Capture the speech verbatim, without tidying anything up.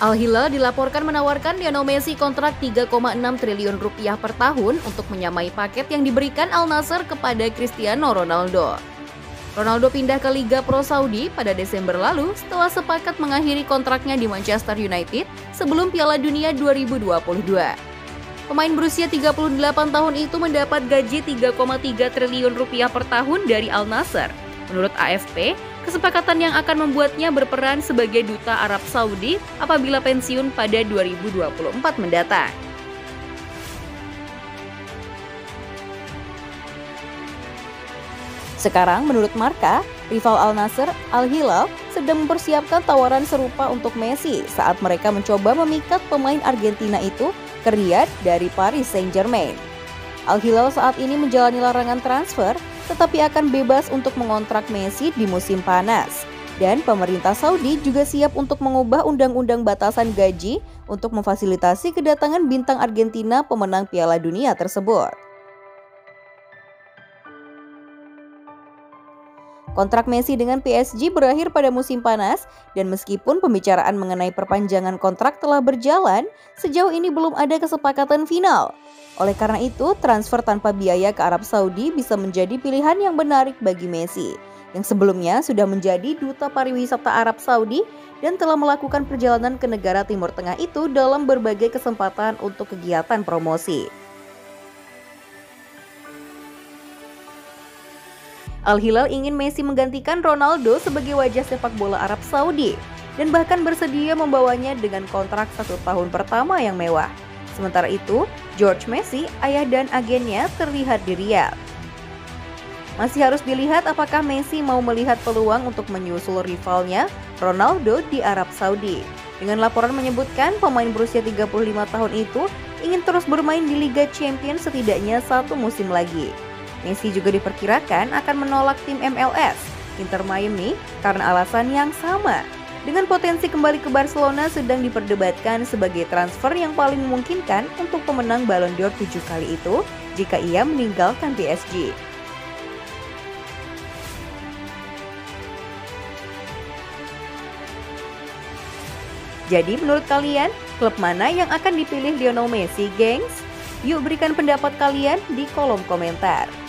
Al Hilal dilaporkan menawarkan Lionel Messi kontrak tiga koma enam triliun rupiah per tahun untuk menyamai paket yang diberikan Al Nassr kepada Cristiano Ronaldo. Ronaldo pindah ke Liga Pro Saudi pada Desember lalu setelah sepakat mengakhiri kontraknya di Manchester United sebelum Piala Dunia dua ribu dua puluh dua. Pemain berusia tiga puluh delapan tahun itu mendapat gaji tiga koma tiga triliun rupiah per tahun dari Al Nassr. Menurut A F P, kesepakatan yang akan membuatnya berperan sebagai duta Arab Saudi apabila pensiun pada dua ribu dua puluh empat mendatang. Sekarang menurut Marca, rival Al Nassr, Al Hilal, sedang mempersiapkan tawaran serupa untuk Messi saat mereka mencoba memikat pemain Argentina itu ke Riyadh dari Paris Saint-Germain. Al Hilal saat ini menjalani larangan transfer, tetapi akan bebas untuk mengontrak Messi di musim panas. Dan pemerintah Saudi juga siap untuk mengubah undang-undang batasan gaji untuk memfasilitasi kedatangan bintang Argentina pemenang Piala Dunia tersebut. Kontrak Messi dengan P S G berakhir pada musim panas, dan meskipun pembicaraan mengenai perpanjangan kontrak telah berjalan, sejauh ini belum ada kesepakatan final. Oleh karena itu, transfer tanpa biaya ke Arab Saudi bisa menjadi pilihan yang menarik bagi Messi, yang sebelumnya sudah menjadi duta pariwisata Arab Saudi dan telah melakukan perjalanan ke negara Timur Tengah itu dalam berbagai kesempatan untuk kegiatan promosi. Al Hilal ingin Messi menggantikan Ronaldo sebagai wajah sepak bola Arab Saudi dan bahkan bersedia membawanya dengan kontrak satu tahun pertama yang mewah. Sementara itu, George Messi, ayah dan agennya terlihat di Riyadh. Masih harus dilihat apakah Messi mau melihat peluang untuk menyusul rivalnya Ronaldo di Arab Saudi. Dengan laporan menyebutkan pemain berusia tiga puluh lima tahun itu ingin terus bermain di Liga Champions setidaknya satu musim lagi. Messi juga diperkirakan akan menolak tim M L S, Inter Miami, karena alasan yang sama. Dengan potensi kembali ke Barcelona sedang diperdebatkan sebagai transfer yang paling memungkinkan untuk pemenang Ballon d'Or tujuh kali itu jika ia meninggalkan P S G. Jadi menurut kalian, klub mana yang akan dipilih Lionel Messi, gengs? Yuk berikan pendapat kalian di kolom komentar.